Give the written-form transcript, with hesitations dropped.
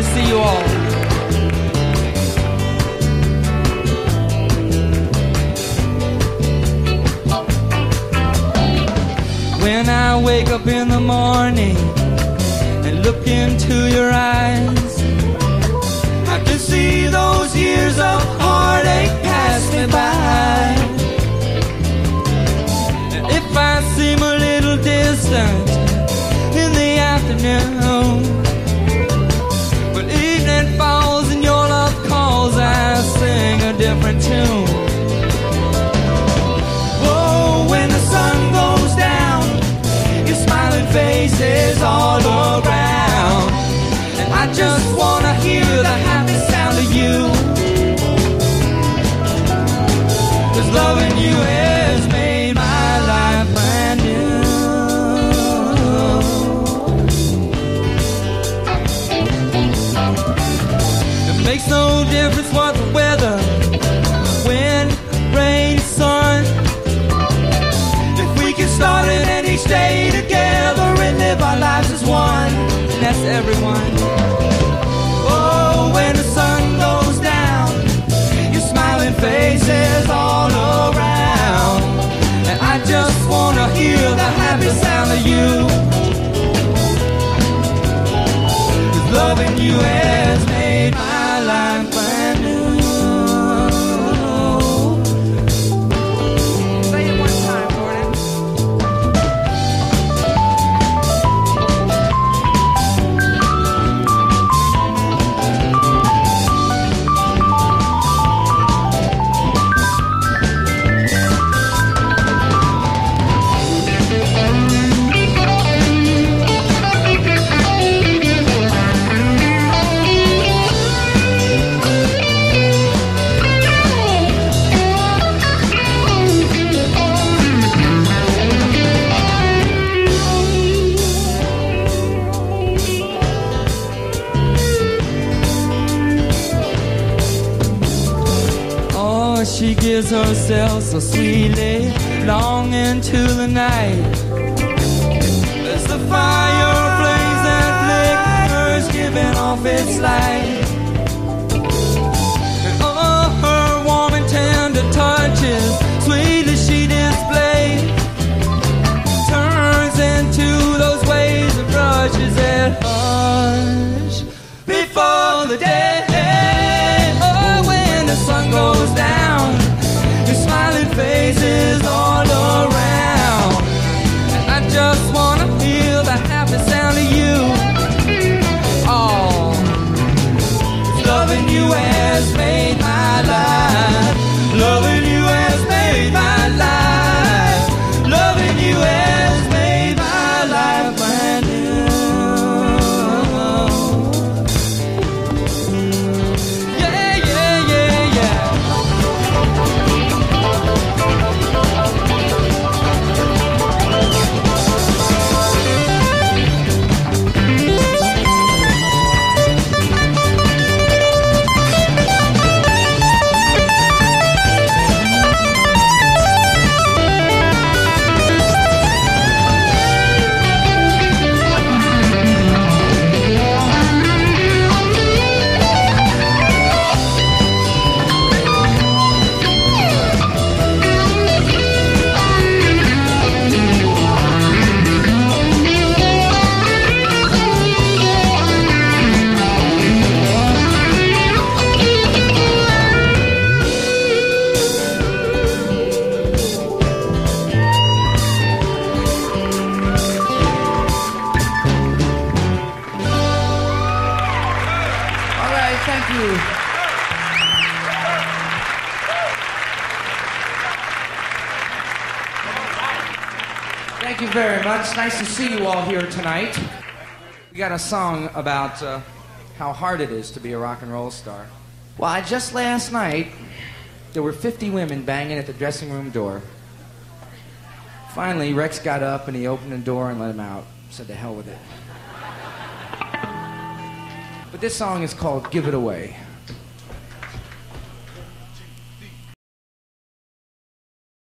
to see you all. When I wake up in the morning and look into your eyes, I can see those years of heartache pass me by. And if I seem a little distant in the afternoon, when evening falls and your love calls, I sing a different tune. Oh, when the sun goes down, your smiling face is all around, and I just wanna hear the happy sound of you, 'cause loving you has made my life brand new. It makes no difference what the weather, wind, rain, sun, if we can start it and each day together and live our lives as one, and that's everyone. Oh, when the sun goes down, your smiling face is all around, and I just wanna hear the happy sound of you, 'cause loving you has made my life brand new. She gives herself so sweetly, long into the night, as the fire flames and flickers, giving off its light. And all her warm and tender touches, sweetly she displays, turns into those waves of brushes that hush before the day. Oh, when the sun goes down, smiling faces all around, and I just wanna feel the happy sound of you. Oh, loving you has made my life. Loving you has made my life. Loving you has made my life brand new. Yeah, yeah, yeah, yeah. Thank you very much. Nice to see you all here tonight. We got a song about how hard it is to be a rock and roll star. Well, just last night, there were 50 women banging at the dressing room door. Finally, Rex got up and he opened the door and let them out. Said, to hell with it. But this song is called Give It Away.